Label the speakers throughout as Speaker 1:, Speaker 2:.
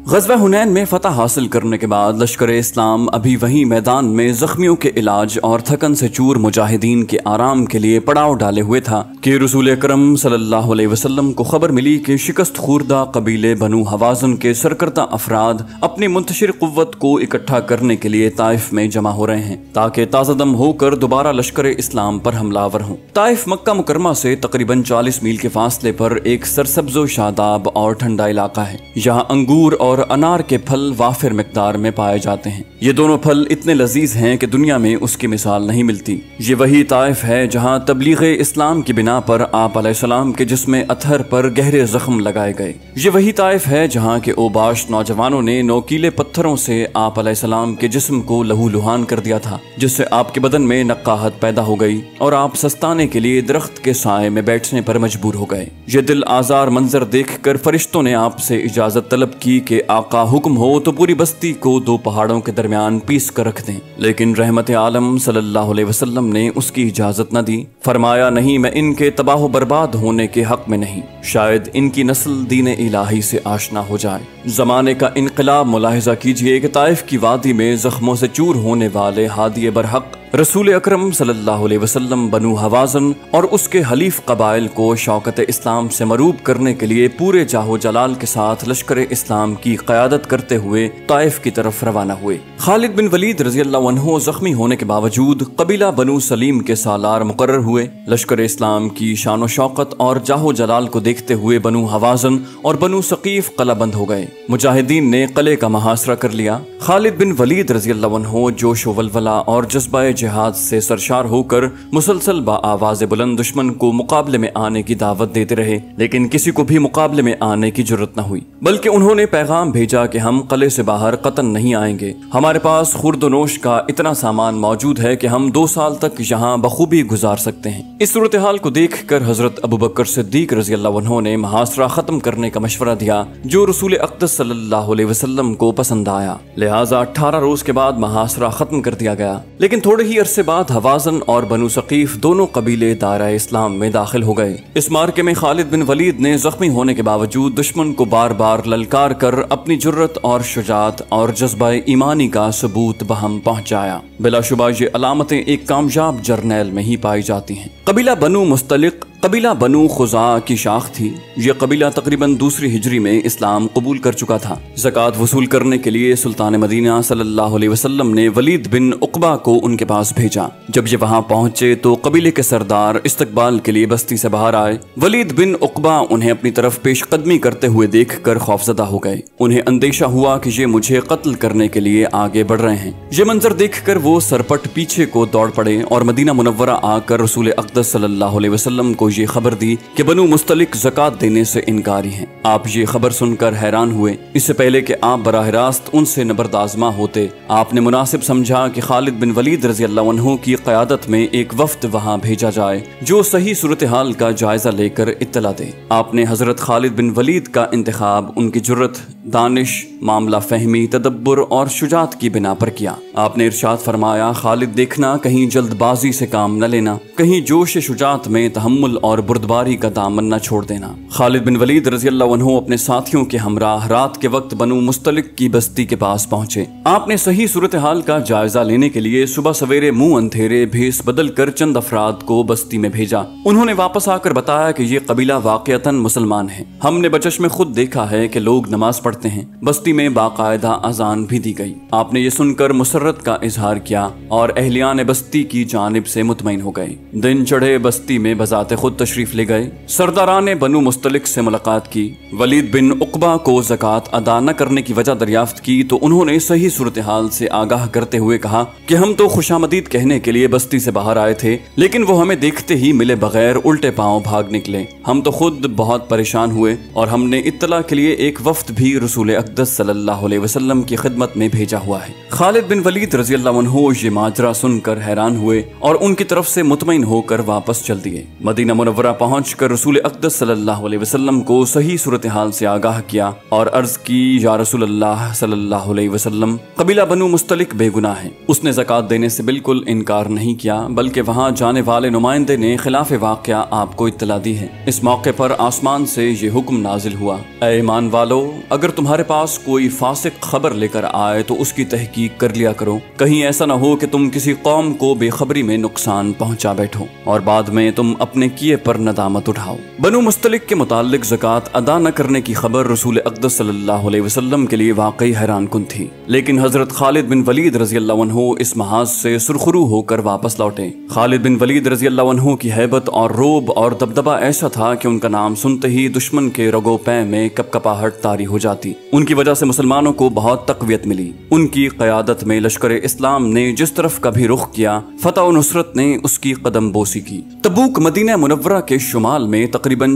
Speaker 1: غزوہ حنین میں فتح حاصل کرنے کے بعد لشکر اسلام ابھی وہیں میدان میں زخمیوں کے علاج اور تھکن سے چور مجاہدین کے آرام کے لیے پڑاؤ ڈالے ہوئے تھا کہ رسول اکرم صلی اللہ علیہ وسلم کو خبر ملی کہ شکست خوردہ قبیلے بنو حوازن کے سرکردہ افراد اپنی منتشر قوت کو اکٹھا کرنے کے لیے طائف میں جمع ہو رہے ہیں تاکہ تازہ دم ہو کر دوبارہ لشکر اسلام پر حملہ آور ہوں۔ طائف مکہ مکرمہ سے تقریباً 40 میل کے فاصلے پر ایک سرسبز و شاداب اور ٹھنڈا علاقہ ہے۔ یہاں انگور اور انار کے پھل وافر مقدار میں پائے جاتے ہیں۔ یہ دونوں پھل اتنے لذیذ ہیں کہ دنیا میں اس کی مثال نہیں ملتی۔ یہ وہی طائف ہے جہاں تبلیغ اسلام کی بنا پر آپ علیہ السلام کے جسم اطہر پر گہرے زخم لگائے گئے۔ یہ وہی طائف ہے جہاں کے اوباش نوجوانوں نے نوکیلے پتھروں سے آپ علیہ السلام کے جسم کو لہو لہان کر دیا تھا، جس سے آپ کے بدن میں نقاہت پیدا ہو گئی اور آپ سستانے کے لیے درخت کے سائے میں بیٹھنے پر مجبور ہو گئے۔ یہ دل آزار منظر دیکھ کر فرشتوں نے آپ سے اجازت طلب کی کہ آقا حکم ہو تو پوری بستی کو دو پہاڑوں کے درمیان پیس کر رکھ دیں، لیکن رحمت عالم صلی اللہ علیہ وسلم نے اس کی اجازت نہ دی۔ فرمایا، نہیں، میں ان کے تباہ و برباد ہونے کے حق میں نہیں، شاید ان کی نسل دین الہی سے آشنا ہو جائے۔ زمانے کا انقلاب ملاحظہ کیجئے کہ طائف کی وادی میں زخموں سے چور ہونے والے ہادی برحق رسول اکرم صلی اللہ علیہ وسلم بنو حوازن اور اس کے حلیف قبائل کو شوکت اسلام سے مروب کرنے کے لیے پورے جاہو جلال کے ساتھ لشکر اسلام کی قیادت کرتے ہوئے طائف کی طرف روانہ ہوئے۔ خالد بن ولید رضی اللہ عنہ زخمی ہونے کے باوجود قبیلہ بنو سلیم کے سالار مقرر ہوئے۔ لشکر اسلام کی شان و شوکت اور جاہو جلال کو دیکھتے ہوئے بنو حوازن اور بنو ثقیف قلعہ بند ہو گئے۔ مجاہدین نے قلعے کا محاصرہ کر لیا۔ خالد بن ولید رضی اللہ عنہ جوش و ولولہ اور جذبہ جہاد سے سرشار ہو کر مسلسل با آواز بلند دشمن کو مقابلے میں آنے کی دعوت دیتے رہے، لیکن کسی کو بھی مقابلے میں آنے کی جرت نہ ہوئی، بلکہ انہوں نے پیغام بھیجا کہ ہم قلعے سے باہر قطن نہیں آئیں گے۔ ہمارے پاس خورد و نوش کا اتنا سامان موجود ہے کہ ہم 2 سال تک یہاں بخوبی گزار سکتے ہیں۔ اس صورتحال کو دیکھ کر حضرت ابوبکر صدیق رضی اللہ عنہ نے محاصرہ ختم کرنے کا مشورہ دیا، جو رسول اقدس صلی اللہ علیہ وسلم کو پسند آیا، لہٰذا 18 روز کے بعد محاصرہ ختم کر دیا گیا۔ لیکن تھوڑے ہی عرصے بعد حوازن اور بنو ثقیف دونوں قبیلے دائرہ اسلام میں داخل ہو گئے۔ اس معرکے میں خالد بن ولید نے زخمی ہونے کے باوجود دشمن کو بار بار للکار کر اپنی جرت اور شجاعت اور جذبہ ایمانی کا ثبوت بہم پہنچایا۔ بلا شبہ یہ علامتیں ایک کامیاب جرنیل میں ہی پائی جاتی ہیں۔ قبیلہ بنو مستلق قبیلہ بنو خزاعہ کی شاخ تھی۔ یہ قبیلہ تقریباً 2 ہجری میں اسلام قبول کر چکا تھا۔ زکوٰۃ وصول کرنے کے لیے سلطان مدینہ صلی اللہ علیہ وسلم نے ولید بن عقبہ کو ان کے پاس بھیجا۔ جب یہ وہاں پہنچے تو قبیلے کے سردار استقبال کے لیے بستی سے باہر آئے۔ ولید بن عقبہ انہیں اپنی طرف پیش قدمی کرتے ہوئے دیکھ کر خوفزدہ ہو گئے۔ انہیں اندیشہ ہوا کہ یہ مجھے قتل کرنے کے لیے آگے بڑھ رہے ہیں۔ یہ منظر دیکھ کر وہ سرپٹ پیچھے کو دوڑ پڑے اور مدینہ منورہ آ کر رسول اقدس صلی اللہ علیہ وسلم کو یہ خبر دی کہ بنو مستلق زکوٰۃ دینے سے انکاری ہیں۔ آپ یہ خبر سن کر حیران ہوئے۔ اس سے پہلے کہ آپ براہ راست ان سے نبرد آزما ہوتے، آپ نے مناسب سمجھا کہ خالد بن ولید رضی اللہ عنہ کی قیادت میں ایک وفد وہاں بھیجا جائے جو صحیح صورتحال کا جائزہ لے کر اطلاع دے۔ آپ نے حضرت خالد بن ولید کا انتخاب ان کی جرت، دانش، معاملہ فہمی، تدبر اور شجاعت کی بنا پر کیا۔ آپ نے ارشاد فرمایا، خالد دیکھنا کہیں جلد بازی سے کام نہ لینا، کہیں جوش شجاعت میں تحمل اور بردباری کا دامن نہ چھوڑ دینا۔ خالد بن ولید رضی اللہ عنہ اپنے ساتھیوں کے ہمراہ رات کے وقت بنو مستلق کی بستی کے پاس پہنچے۔ آپ نے صحیح صورتحال کا جائزہ لینے کے لیے صبح سویرے منہ اندھیرے بھیس بدل کر چند افراد کو بستی میں بھیجا۔ انہوں نے واپس آ کر بتایا کہ یہ قبیلہ واقعتاً مسلمان ہے۔ ہم نے بچش میں خود دیکھا ہے کہ لوگ نماز پڑھتے ہیں۔ بستی میں باقاعدہ اذان بھی دی گئی۔ آپ نے یہ سن کر مسرت کا اظہار کیا اور اہلیان بستی کی جانب سے مطمئن ہو گئے۔ دن چڑھے بستی میں بذات خود تشریف لے گئے۔ سرداران بنو مستلق سے ملاقات کی۔ ولید بن عقبہ کو زکوٰۃ ادا نہ کرنے کی وجہ دریافت کی تو انہوں نے صحیح صورتحال سے آگاہ کرتے ہوئے کہا کہ ہم تو خوشامدید کہنے کے لیے بستی سے باہر آئے تھے، لیکن وہ ہمیں دیکھتے ہی ملے بغیر الٹے پاؤں بھاگ نکلے۔ ہم تو خود بہت پریشان ہوئے اور ہم نے اطلاع کے لیے ایک وفد بھی رسول اقدس صلی اللہ علیہ وسلم کی خدمت میں بھیجا ہوا ہے۔ خالد بن ولید رضی اللہ عنہ یہ ماجرا سن کر حیران ہوئے اور ان کی طرف سے مطمئن ہو کر واپس چل دیے۔ مدینہ منورہ پہنچ کر رسول اقدس صلی اللہ علیہ وسلم کو صحیح صورتحال سے آگاہ کیا اور عرض کی، یا رسول اللہ صلی اللہ علیہ وسلم، قبیلہ بنو مستلق بے گناہ ہے۔ اس نے زکوٰۃ دینے سے بالکل انکار نہیں کیا، بلکہ وہاں جانے والے نمائندے نے خلاف واقعہ آپ کو اطلاع دی ہے۔ اس موقع پر آسمان سے یہ حکم نازل ہوا، اے ایمان والو، اگر تمہارے پاس کوئی فاسق خبر لے کر آئے تو اس کی تحقیق کر لیا کرو، کہیں ایسا نہ ہو کہ تم کسی قوم کو بے خبری میں نقصان پہنچا بیٹھو اور بعد میں تم اپنے کیے پر ندامت اٹھاؤ۔ بنو مستلق کے متعلق زکوٰۃ ادا نہ کرنے کی خبر رسول اقدس صلی اللہ علیہ وسلم کے لیے واقعی حیران کن تھی، لیکن حضرت خالد بن ولید رضی اللہ عنہ اس محاذ سے سرخرو ہو کر واپس لوٹے۔ خالد بن ولید رضی اللہ عنہ کی ہیبت اور روب اور دبدبہ ایسا تھا کہ ان کا نام سنتے ہی دشمن کے رگو پے میں کپکپاہٹ طاری ہو جاتی۔ ان کی وجہ سے مسلمانوں کو بہت تقویت ملی۔ ان کی قیادت میں لشکر اسلام نے جس طرف کا بھی رخ کیا، فتح و نصرت نے اس کی قدم بوسی کی۔ تبوک مدینہ منورہ کے شمال میں تقریباً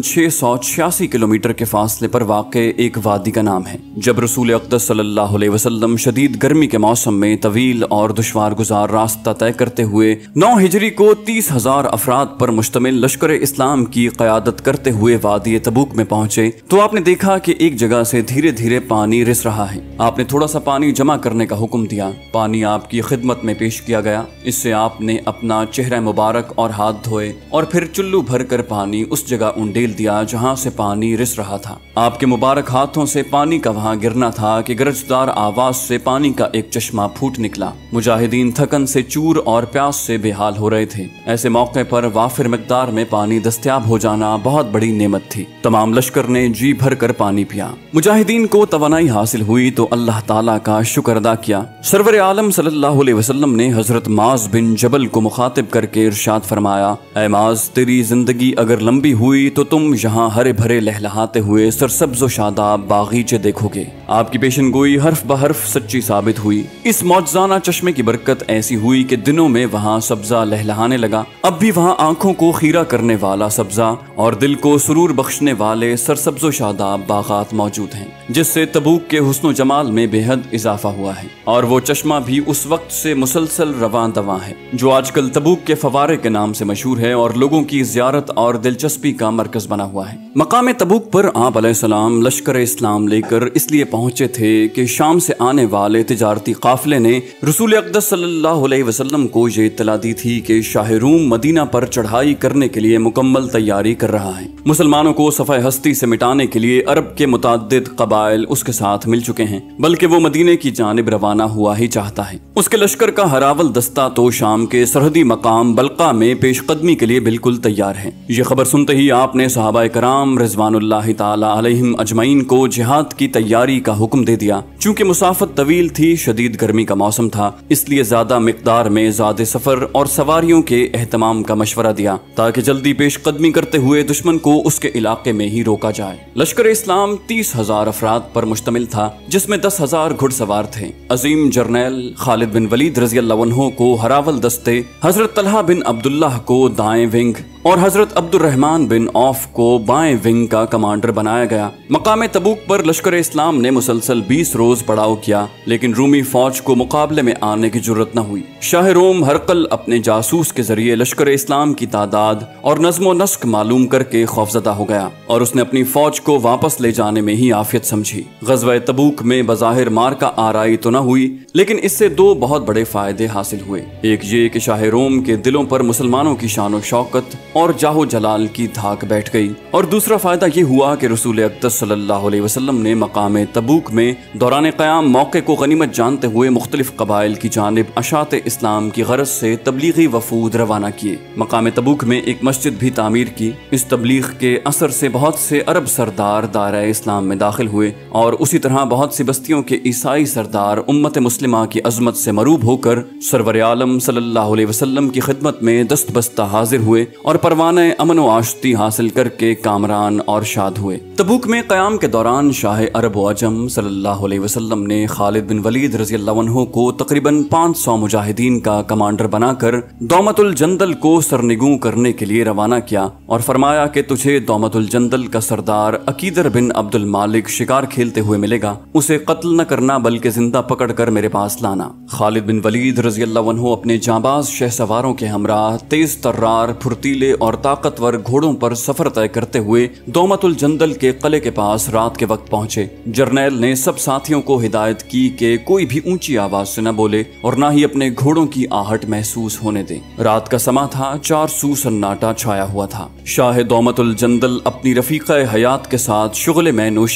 Speaker 1: 686 کلومیٹر کے فاصلے پر واقع ایک وادی کا نام ہے۔ جب رسول اقدس صلی اللہ علیہ وسلم شدید گرمی کے موسم میں طویل اور دشوار گزار راستہ طے کرتے ہوئے 9 ہجری کو 30,000 افراد پر مشتمل لشکر اسلام کی قیادت کرتے ہوئے وادی تبوک میں پہنچے تو آپ نے دیکھا کہ ایک جگہ سے دھیرے دھیرے پانی رس رہا ہے۔ آپ نے تھوڑا سا پانی جمع کرنے کا حکم دیا۔ پانی آپ کی خدمت میں پیش کیا گیا۔ اس سے آپ نے اپنا چہرہ مبارک اور ہاتھ دھوئے اور پھر چلو بھر کر پانی اس جگہ انڈیل دیا جہاں سے پانی رس رہا تھا۔ آپ کے مبارک ہاتھوں سے پانی کا وہاں گرنا تھا کہ گرجدار آواز سے پانی کا ایک چشمہ پھوٹ نکلا۔ مجاہدین تھکن سے چور اور پیاس سے بے حال ہو رہے تھے۔ ایسے موقع پر وافر مقدار میں پانی دستیاب ہو جانا بہت بڑی نعمت تھی۔ تمام لشکر نے جی بھر کر پانی پیا۔ مجاہدین کو توانائی حاصل ہوئی تو اللہ تعالیٰ کا شکر ادا کیا۔ سرور عالم صلی اللہ علیہ وسلم نے حضرت معاذ بن جبل کو مخاطب کر کے ارشاد فرمایا، اے معاذ، تیری زندگی اگر لمبی ہوئی تو تم یہاں ہرے بھرے لہلہاتے ہوئے سرسبز و شاداب باغیچے دیکھو گے۔ آپ کی پیشن گوئی حرف بحرف سچی ثابت ہوئی۔ اس معجزانہ چشمے کی برکت ایسی ہوئی کہ دنوں میں وہاں سبزہ لہلہانے لگا۔ اب بھی وہاں آنکھوں کو خیرہ کرنے والا سبزہ اور دل کو سرور بخشنے والے سرسبز و شاداب باغات موجود ہیں، جس سے تبوک کے حسن و جمال میں بے حد اضافہ ہوا ہے۔ اور وہ چشمہ بھی اس وقت سے مسلسل رواں دواں ہے جو آج کل تبوک کے فوارے کے نام سے مشہور ہے اور لوگوں کی زیارت اور دلچسپی کا مرکز بنا ہوا ہے۔ مقام تبوک پر آپ علیہ السلام لشکر اسلام لے کر اس لیے پہنچے تھے کہ شام سے آنے والے تجارتی قافلے نے رسول اقدس صلی اللہ علیہ وسلم کو یہ اطلاع دی تھی کہ شاہ روم مدینہ پر چڑھائی کرنے کے لیے مکمل تیاری کر رہا ہے۔ مسلمانوں کو صفحہ ہستی سے مٹانے کے لیے عرب کے متعدد قبائل اس کے ساتھ مل چکے ہیں، بلکہ وہ مدینے کی جانب روانہ ہوا ہی چاہتا ہے۔ اس کے لشکر کا ہراول دستہ تو شام کے سرحدی مقام بلقا میں پیش قدمی کے لیے بالکل تیار ہے۔ یہ خبر سنتے ہی آپ نے صحابہ کرام رضوان اللہ تعالی علیہم اجمعین کو جہاد کی تیاری کا حکم دے دیا۔ چونکہ مسافت طویل تھی، شدید گرمی کا موسم تھا، اس لیے زیادہ مقدار میں زاد سفر اور سواریوں کے اہتمام کا مشورہ دیا تاکہ جلدی پیش قدمی کرتے ہوئے دشمن کو اس کے علاقے میں ہی روکا جائے۔ لشکر اسلام 30,000 افراد پر مشتمل تھا، جس میں 10,000 گھڑ سوار تھے۔ عظیم جرنیل خالد بن ولید رضی اللہ عنہ کو ہراول دستے، حضرت طلحہ بن عبداللہ کو دائیں ونگ اور حضرت عبد الرحمن بن عوف کو بائیں ونگ کا کمانڈر بنایا گیا۔ مقام تبوک پر لشکر اسلام نے مسلسل 20 روز پڑاؤ کیا، لیکن رومی فوج کو مقابلے میں آنے کی جرت نہ ہوئی۔ شاہ روم ہرقل اپنے جاسوس کے ذریعے لشکر اسلام کی تعداد اور نظم و نسق معلوم کر کے خوفزدہ ہو گیا اور اس نے اپنی فوج کو واپس لے جانے میں ہی عافیت سمجھی۔ غزوہ تبوک میں بظاہر مارکا آرائی تو نہ ہوئی، لیکن اس سے 2 بہت بڑے فائدے حاصل ہوئے۔ ایک یہ کہ شاہ روم کے دلوں پر مسلمانوں کی شان و شوکت اور جاہ و جلال کی دھاک بیٹھ گئی، اور دوسرا فائدہ یہ ہوا کہ رسول اقدس صلی اللہ علیہ وسلم نے مقام تبوک میں دوران قیام موقع کو غنیمت جانتے ہوئے مختلف قبائل کی جانب اشاعت اسلام کی غرض سے تبلیغی وفود روانہ کیے۔ مقام تبوک میں ایک مسجد بھی تعمیر کی۔ اس تبلیغ کے اثر سے بہت سے عرب سردار دائرہ اسلام میں داخل ہوئے اور اسی طرح بہت سی بستیوں کے عیسائی سردار امت مسلمہ کی عظمت سے مروب ہو کر سرور عالم صلی اللہ علیہ وسلم کی خدمت میں دست بستہ حاضر ہوئے اور پروانہ امن و آشتی حاصل کر کے کامران اور شاد ہوئے۔ تبوک میں قیام کے دوران شاہ عرب و عجم صلی اللہ علیہ وسلم نے خالد بن ولید رضی اللہ عنہ کو تقریباً 500 مجاہدین کا کمانڈر بنا کر دومت الجندل کو سرنگوں کرنے کے لیے روانہ کیا اور فرمایا کہ تجھے دومت الجندل کا سردار عقیدر بن عبد المالک شکار کھیلتے ہوئے ملے گا، اسے قتل نہ کرنا بلکہ زندہ پکڑ کر میرے پاس لانا۔ خالد بن ولید رضی اللہ عنہ اپنے جانباز شہ سواروں کے ہمراہ تیز ترار، پھرتیلے اور طاقتور گھوڑوں پر سفر طے کرتے ہوئے دومت الجندل کے قلعے کے پاس رات کے وقت پہنچے۔ جرنیل نے سب ساتھیوں کو ہدایت کی کہ کوئی بھی اونچی آواز سے نہ بولے اور نہ ہی اپنے گھوڑوں کی آہٹ محسوس ہونے دیں۔ رات کا سما تھا، 4 سو سناٹا چھایا ہوا تھا۔ شاہ دومت الجندل اپنی رفیقہ حیات کے ساتھ شغل میں نوشی میں مست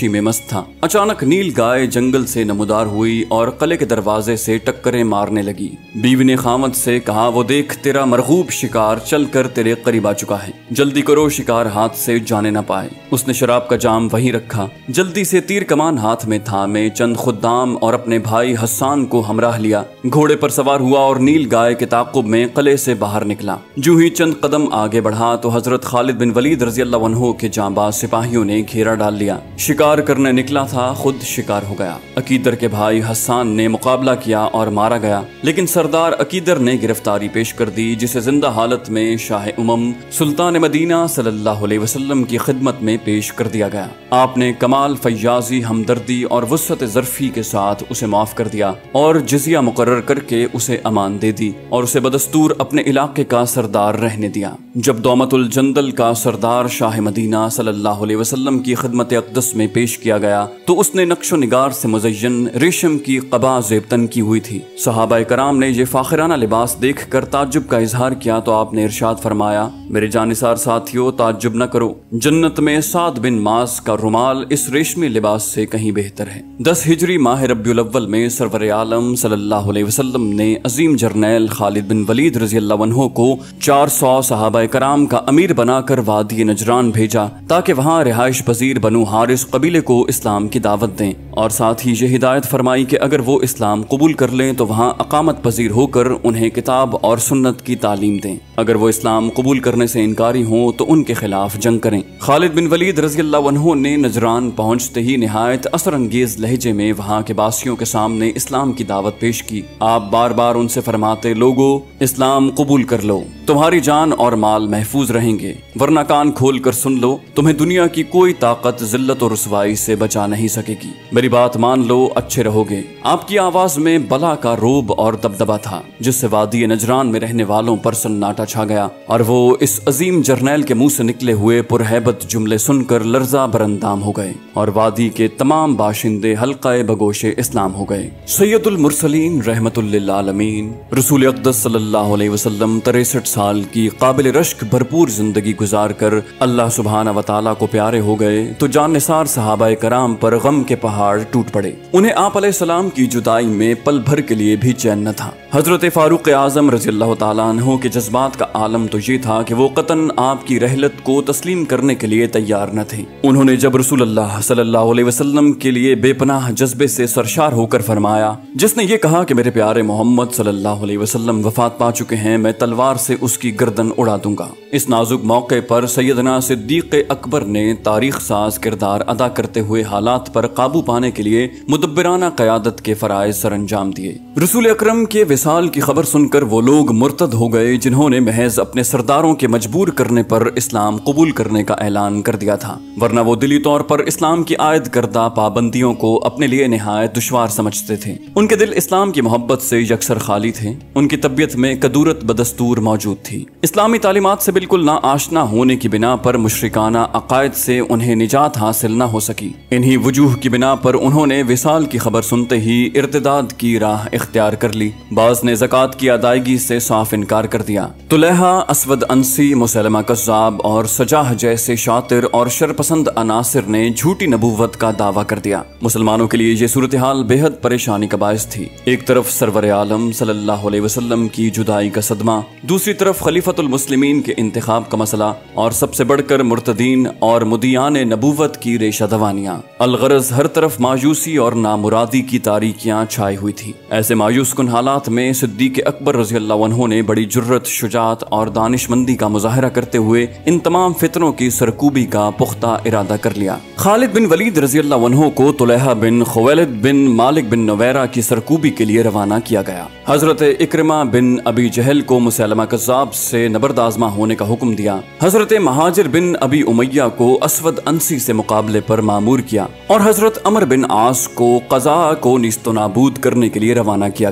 Speaker 1: تھا۔ اچانک نیل گائے جنگل سے نمودار ہوئی اور قلعے کے دروازے سے ٹکریں مارنے لگی۔ بیوی نے خاوند سے کہا، وہ دیکھ تیرا مرغوب شکار چل کر تیرے قریب آ چکا ہے، جلدی کرو شکار ہاتھ سے جانے نہ پائے۔ اس نے شراب کا جام وہیں رکھا، جلدی سے تیر کمان ہاتھ میں تھامے چند خدام اور اپنے بھائی حسان کو ہمراہ لیا، گھوڑے پر سوار ہوا اور نیل گائے کے تعاقب میں قلعے سے باہر نکلا۔ جو ہی چند قدم آگے بڑھا تو حضرت خالد بن ولید رضی اللہ عنہ کے جانباز سپاہیوں نے گھیرا ڈال لیا۔ شکار کرنے نکلا تھا، خود شکار ہو گیا۔ عقیدر کے بھائی حسان نے مقابلہ کیا اور مارا گیا، لیکن سردار عقیدر نے گرفتاری پیش کر دی، جسے زندہ حالت میں شاہ امم سلطان مدینہ صلی اللہ علیہ وسلم کی خدمت میں پیش کر دیا گیا۔ آپ نے کمال فیاضی، ہمدردی اور وسعت ظرفی کے ساتھ اسے معاف کر دیا اور جزیہ مقرر کر کے اسے امان دے دی اور اسے بدستور اپنے علاقے کا سردار رہنے دیا۔ جب دومت الجندل کا سردار شاہ مدینہ صلی اللہ علیہ وسلم کی خدمت اقدس میں پیش کیا گیا تو اس نے نقش و نگار سے مزین ریشم کی قبا زیبتن کی ہوئی تھی۔ صحابہ کرام نے یہ فاخرانہ لباس دیکھ کر تعجب کا اظہار کیا تو آپ نے ارشاد فرمایا، میرے جانثار ساتھیو، تعجب نہ کرو، جنت میں سعد بن معاذ کا رومال اس ریشمی لباس سے کہیں بہتر ہے۔ 10 ہجری ماہ ربیع الاول میں سرور عالم صلی اللہ علیہ وسلم نے عظیم جرنیل خالد بن ولید رضی اللہ عنہ کو 400 صحابہ کرام کا امیر بنا کر وادی نجران بھیجا تاکہ وہاں رہائش پذیر بنو حارث قبیلے کو اسلام کی دعوت دیں، اور ساتھ ہی یہ ہدایت فرمائی کہ اگر وہ اسلام قبول کر لیں تو وہاں اقامت پذیر ہو کر انہیں کتاب اور سنت کی تعلیم دیں، اگر وہ اسلام قبول کرنے سے انکاری ہوں تو ان کے خلاف جنگ کریں۔ خالد بن ولید رضی اللہ عنہ نے نجران پہنچتے ہی نہایت اثر انگیز لہجے میں وہاں کے باسیوں کے سامنے اسلام کی دعوت پیش کی۔ آپ بار بار ان سے فرماتے، لوگو اسلام قبول کر لو، تمہاری جان اور مال محفوظ رہیں گے، ورنہ کان کھول کر سن لو، تمہیں دنیا کی کوئی طاقت ذلت و رسوائی سے بچا نہیں سکے گی، میری بات مان لو، اچھے رہو گے۔ آپ کی آواز میں بلا کا روب اور دبدبا تھا جس سے وادی نجران میں رہنے والوں پر سناٹا چھا گیا، اور وہ اس عظیم جرنیل کے منہ سے نکلے ہوئے پرہیبت جملے سن کر لرزہ برندام ہو گئے، اور وادی کے تمام باشندے حلقہ بگوش اسلام ہو گئے۔ سید المرسلین رحمت للعالمین رسول اقدس صلی اللہ علیہ وسلم 63 سال کی قابل رشک بھرپور زندگی گزار کر اللہ سبحانہ و تعالیٰ کو پیارے ہو گئے تو جان نثار صحابہ کرام پر غم کے پہاڑ ٹوٹ پڑے۔ انہیں آپ علیہ السلام کی جدائی میں پل بھر کے لیے بھی چین نہ تھا۔ حضرت فاروق اعظم رضی اللہ تعالیٰ عنہ کے جذبات کا عالم تو یہ تھا کہ وہ قطعاً آپ کی رحلت کو تسلیم کرنے کے لیے تیار نہ تھے۔ انہوں نے جب رسول اللہ صلی اللہ علیہ وسلم کے لیے بے پناہ جذبے سے سرشار ہو کر فرمایا، جس نے یہ کہا کہ میرے پیارے محمد صلی اللہ علیہ وسلم وفات پا چکے ہیں، میں تلوار سے اس کی گردن اڑا دوں گا۔ اس نازک موقع پر سیدنا صدیق اکبر نے تاریخ ساز کردار ادا کرتے ہوئے حالات پر قابو پانے کے لیے مدبرانہ قیادت کے فرائض سر انجام دیے۔ رسول اکرم کے وصال کی خبر سن کر وہ لوگ مرتد ہو گئے جنہوں نے محض اپنے سرداروں کے مجبور کرنے پر اسلام قبول کرنے کا اعلان کر دیا تھا، ورنہ وہ دلی طور پر اسلام کی عائد کردہ پابندیوں کو اپنے لیے نہایت دشوار سمجھتے تھے۔ ان کے دل اسلام کی محبت سے یکسر خالی تھے، ان کی طبیعت میں کدورت بدستور موجود تھی۔ اسلامی تعلیمات سے بالکل نا آشنا ہونے کی بنا پر مشرکانہ عقائد سے انہیں نجات حاصل نہ ہو سکی۔ انہی وجوہ کی بنا پر انہوں نے وصال کی خبر سنتے ہی ارتداد کی راہ اختیار کر لی۔ بعض نے زکوٰۃ کی ادائیگی سے صاف انکار کر دیا۔ طلحہ، اسود انسی، مسلمہ کذاب اور سجاہ جیسے شاطر اور شرپسند عناصر نے جھوٹی نبوت کا دعویٰ کر دیا۔ مسلمانوں کے لیے یہ صورتحال بے حد پریشانی کا باعث تھی۔ ایک طرف سرور عالم صلی اللہ علیہ وسلم کی جدائی کا صدمہ، دوسری طرف خلیفۃ المسلمین کے انتخاب کا مسئلہ، اور سب سے بڑھ کر مرتدین اور مدیان نبوت کی ریشہ دوانیاں۔ الغرض ہر طرف مایوسی اور نامرادی کی تاریکیاں چھائی ہوئی تھی۔ ایسے مایوس کن حالات میں صدیق اکبر رضی اللہ عنہ نے بڑی جرت، شجاعت اور دانش مندی کا مظاہرہ کرتے ہوئے ان تمام فتنوں کی سرکوبی کا پختہ ارادہ کر لیا۔ خالد بن ولید رضی اللہ عنہ کو طلحہ بن خویلد بن مالک بن نویرہ کی سرکوبی کے لیے روانہ کیا گیا۔ حضرت اکرمہ بن ابی جہل کو مسلمہ کذاب سے نبرد آزما ہونے کا حکم دیا۔ حضرت مہاجر بن ابی امیہ کو اسود انسی سے مقابلے پر مامور کیا، اور حضرت عمر بن عاص کو قضاء کو نیست و نابود کرنے کے لیے روانہ کیا گیا۔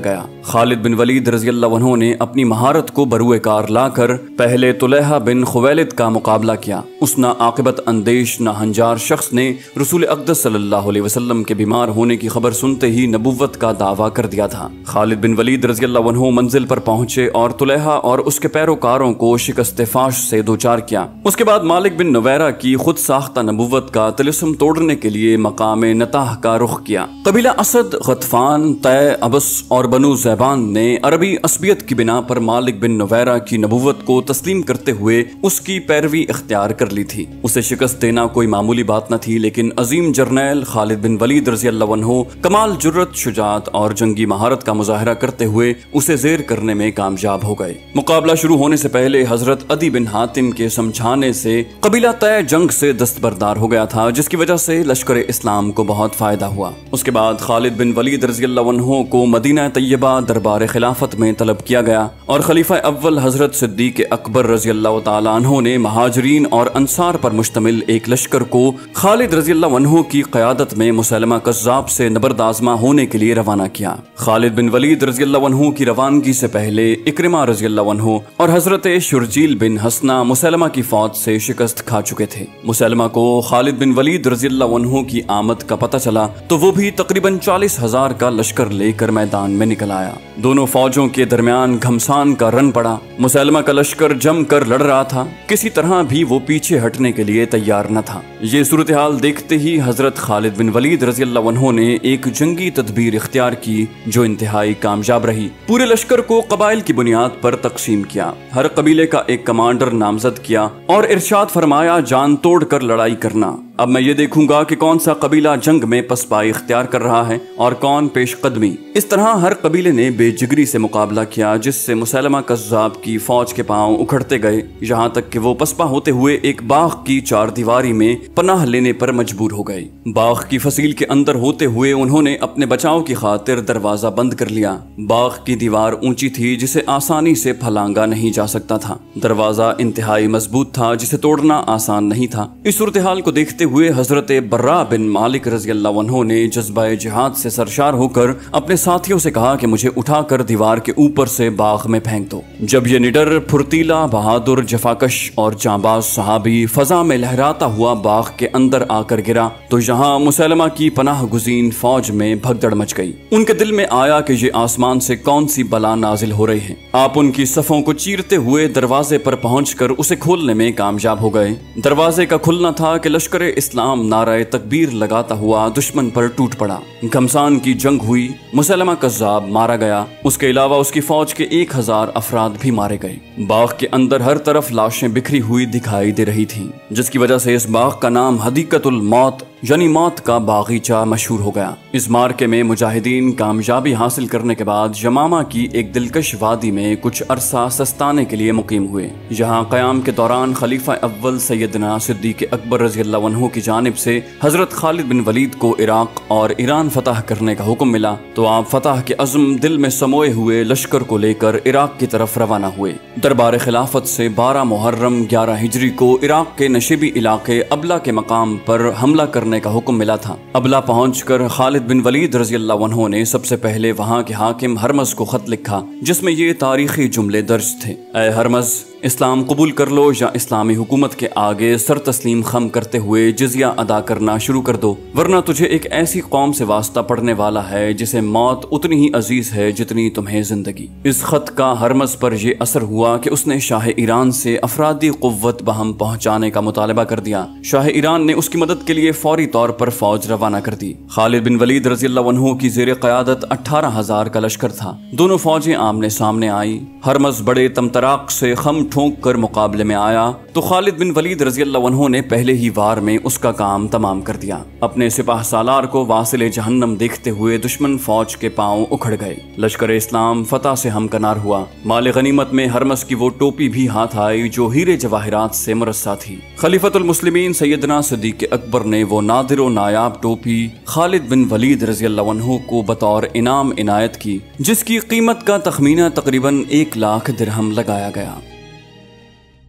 Speaker 1: خالد بن ولید رضی اللہ عنہ نے اپنی مہارت کو بروئے کار لا کر پہلے طلحہ بن خویلد کا مقابلہ کیا۔ اس ناعاقبت اندیش ناہنجار شخص نے رسول اقدس صلی اللہ علیہ وسلم کے بیمار ہونے کی خبر سنتے ہی نبوت کا دعویٰ کر دیا تھا۔ خالد بن ولید رضی اللہ عنہ منزل پر پہنچے اور طلحہ اور اس کے پیروکاروں کو شکست فاش سے دوچار کیا۔ اس کے بعد مالک بن نویرہ کی خود ساختہ نبوت کا طلسم توڑنے کے لیے مقام نطاح کا رخ کیا۔ قبیلہ اسد، غطفان، طے، ابس اور بنو زیبان نے عربی عصبیت کی بنا پر مالک بن نویرہ کی نبوت کو تسلیم کرتے ہوئے اس کی پیروی اختیار کر لی تھی۔ اسے شکست دینا کوئی معمولی بات نہ تھی، لیکن عظیم جرنیل خالد بن ولید رضی اللہ عنہ کمال جرت، شجاعت اور جنگی مہارت کا مظاہرہ کرتے ہوئے اسے زیر کرنے میں کامیاب ہو گئے۔ مقابلہ شروع ہونے سے پہلے حضرت عدی بن حاتم کے سمجھانے سے قبیلہ طے جنگ سے دستبردار ہو گیا تھا، جس کی وجہ سے لشکر اسلام کو بہت فائدہ ہوا۔ اس کے بعد خالد بن ولید رضی اللہ عنہ کو مدینہ طیبہ دربار خلافت میں طلب کیا گیا اور خلیفہ اول حضرت صدیق اکبر رضی اللہ تعالیٰ عنہ نے مہاجرین اور انصار پر مشتمل ایک لشکر کو خالد رضی اللہ عنہ کی قیادت میں مسلمہ کذاب سے نبردآزما ہونے کے لیے روانہ کیا۔ خالد بن ولید رضی اللہ عنہ کی روانگی سے پہلے اکرمہ رضی اللہ عنہ اور حضرت شرجیل بن حسنہ مسلمہ کی فوج سے شکست کھا چکے تھے۔ مسلمہ کو خالد بن ولید رضی اللہ عنہ کی آمد کا پتہ چلا تو وہ بھی تقریباً 40,000 کا لشکر لے کر میدان میں نکل آیا۔ دونوں فوجوں کے درمیان گھمسان کا رن پڑا۔ مسلمہ کا لشکر جم کر لڑ رہا تھا، کسی طرح بھی وہ پیچھے ہٹنے کے لیے تیار نہ تھا۔ یہ صورتحال دیکھتے ہی حضرت خالد بن ولید رضی اللہ عنہ نے ایک جنگی تدبیر اختیار کی جو انتہائی کامیاب رہی۔ پورے لشکر کو قبائل کی بنیاد پر تقسیم کیا، ہر قبیلے کا ایک کمانڈر نامزد کیا اور ارشاد فرمایا جان توڑ کر لڑائی کرنا۔ اب میں یہ دیکھوں گا کہ کون سا قبیلہ جنگ میں پسپائی اختیار کر رہا ہے اور کون پیش قدمی۔ اس طرح ہر قبیلے نے بے جگری سے مقابلہ کیا، جس سے مسلمہ کذاب کی فوج کے پاؤں اکھڑتے گئے، یہاں تک کہ وہ پسپا ہوتے ہوئے ایک باغ کی چار دیواری میں پناہ لینے پر مجبور ہو گئے۔ باغ کی فصیل کے اندر ہوتے ہوئے انہوں نے اپنے بچاؤ کی خاطر دروازہ بند کر لیا۔ باغ کی دیوار اونچی تھی جسے آسانی سے پھلانگا نہیں جا سکتا تھا۔ دروازہ انتہائی مضبوط تھا جسے توڑنا آسان نہیں تھا۔ اس صورتحال کو دیکھتے ہوئے حضرت برا بن مالک رضی اللہ عنہ نے جذبہ جہاد سے سرشار ہو کر اپنے ساتھیوں سے کہا کہ مجھے اٹھا کر دیوار کے اوپر سے باغ میں پھینک دو۔ جب یہ نڈر، پھرتیلا، بہادر، جفاکش اور جانباز صحابی فضا میں لہراتا ہوا باغ کے اندر آ کر گرا تو یہاں مسلمہ کی پناہ گزین فوج میں بھگدڑ مچ گئی۔ ان کے دل میں آیا کہ یہ آسمان سے کون سی بلا نازل ہو رہی ہے۔ آپ ان کی صفوں کو چیرتے ہوئے دروازے پر پہنچ کر اسے کھولنے میں کامیاب ہو گئے۔ دروازے کا کھلنا تھا کہ لشکر اسلام نعرہ تکبیر لگاتا ہوا دشمن پر ٹوٹ پڑا۔ گھمسان کی جنگ ہوئی، مسلمہ کذاب مارا گیا، اس کے علاوہ اس کی فوج کے 1000 افراد بھی مارے گئے۔ باغ کے اندر ہر طرف لاشیں بکھری ہوئی دکھائی دے رہی تھیں، جس کی وجہ سے اس باغ کا نام حدیقۃ الموت یعنی موت کا باغیچہ مشہور ہو گیا۔ اس مارکے میں مجاہدین کامیابی حاصل کرنے کے بعد یمامہ کی ایک دلکش وادی میں کچھ عرصہ سستانے کے لیے مقیم ہوئے۔ یہاں قیام کے دوران خلیفہ اول سیدنا صدیق اکبر رضی اللہ عنہ کی جانب سے حضرت خالد بن ولید کو عراق اور ایران فتح کرنے کا حکم ملا تو آپ فتح کے عزم دل میں سموئے ہوئے لشکر کو لے کر عراق کی طرف روانہ ہوئے۔ دربار خلافت سے 12 محرم 11 ہجری کو عراق کے نشیبی علاقے ابلا کے مقام پر حملہ کرنے کا حکم ملا تھا۔ ابلا پہنچ کر خالد بن ولید رضی اللہ عنہ نے سب سے پہلے وہاں کے حاکم ہرمز کو خط لکھا، جس میں یہ تاریخی جملے درج تھے: اے ہرمز، اسلام قبول کر لو یا اسلامی حکومت کے آگے سر تسلیم خم کرتے ہوئے جزیہ ادا کرنا شروع کر دو، ورنہ تجھے ایک ایسی قوم سے واسطہ پڑنے والا ہے جسے موت اتنی ہی عزیز ہے جتنی تمہیں زندگی۔ اس خط کا ہرمز پر یہ اثر ہوا کہ اس نے شاہ ایران سے افرادی قوت بہم پہنچانے کا مطالبہ کر دیا۔ شاہ ایران نے اس کی مدد کے لیے فوری طور پر فوج روانہ کر دی۔ خالد بن ولید رضی اللہ عنہ کی زیر قیادت 18,000 کا لشکر تھا۔ دونوں فوجیں آمنے سامنے آئیں۔ ہرمز بڑے تمطراق سے خم ٹھونک کر مقابلے میں آیا تو خالد بن ولید رضی اللہ عنہ نے پہلے ہی وار میں اس کا کام تمام کر دیا۔ اپنے سپاہ سالار کو واصل جہنم دیکھتے ہوئے دشمن فوج کے پاؤں اکھڑ گئے۔ لشکر اسلام فتح سے ہمکنار ہوا۔ مال غنیمت میں ہرمز کی وہ ٹوپی بھی ہاتھ آئی جو ہیرے جواہرات سے مرصع تھی۔ خلیفۃ المسلمین سیدنا صدیق اکبر نے وہ نادر و نایاب ٹوپی خالد بن ولید رضی اللہ عنہ کو بطور انعام عنایت کی، جس کی قیمت کا تخمینہ تقریباً 1 لاکھ درہم لگایا گیا۔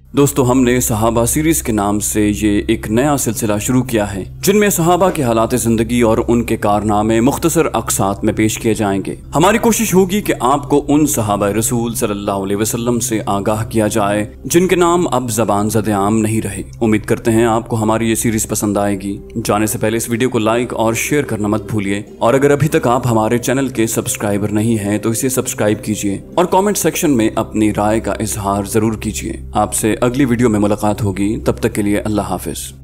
Speaker 1: दोस्तों, हमने सहाबा सीरीज के नाम से ये एक नया सिलसिला शुरू किया है जिनमें सहाबा के हालात ज़िंदगी और उनके कारनामे मुख्तसर अक़सात में पेश किए जाएंगे। हमारी कोशिश होगी कि आपको उन सहाबा रसूल सल्लल्लाहु अलैहि वसल्लम से आगाह किया जाए जिनके नाम अब ज़बान ज़द-ए-आम नहीं रहे। उम्मीद करते हैं आपको हमारी ये सीरीज पसंद आएगी। जाने से पहले इस वीडियो को लाइक और शेयर करना मत भूलिए, और अगर अभी तक आप हमारे चैनल के सब्सक्राइबर नहीं हैं तो इसे सब्सक्राइब कीजिए और कॉमेंट सेक्शन में अपनी राय का इजहार जरूर कीजिए। आपसे अगली वीडियो में मुलाकात होगी, तब तक के लिए अल्लाह हाफिज।